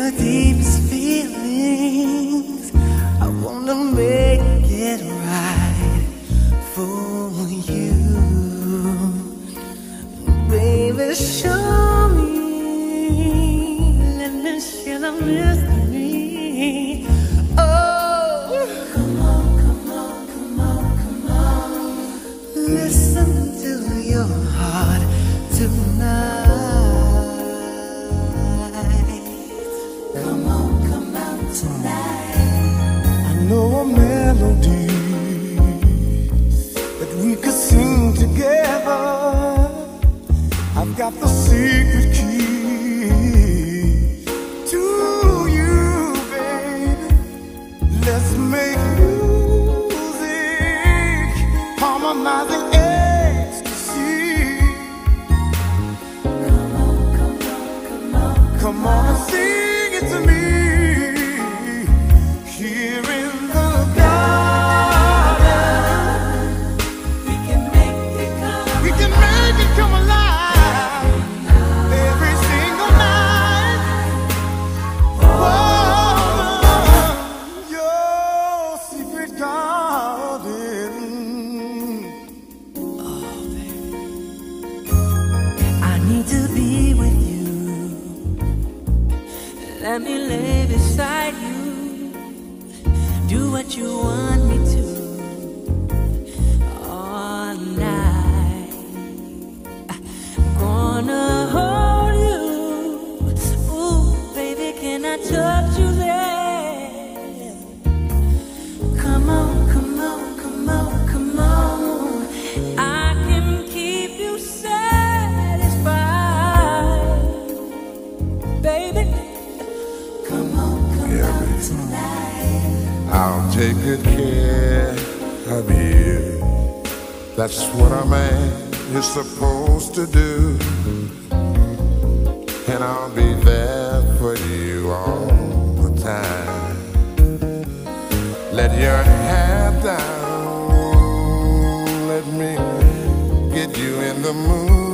your deepest feelings. I wanna make it right for you. Baby, show me, let me share the mystery. Oh, come on, come on, come on, come on. Listen to your heart tonight. Come on, come on tonight. I know a melody that we could sing together. I've got the secret key to you, baby. Let's make music, harmonizing ecstasy. Come on, come on, come on. Come on and sing it to me. Here in the garden, we can make it come. We can make it come alive every single night. Oh, your secret garden. Oh, baby, I need to be with you. Let me lay beside you. Do what you want me to all night. I'm gonna hold you. Ooh, baby, can I touch you there? Come on, come on, come on, come on. I can keep you satisfied, baby. Come on, come on tonight. I'll take good care of you. That's what a man is supposed to do. And I'll be there for you all the time. Let your head down. Let me get you in the mood.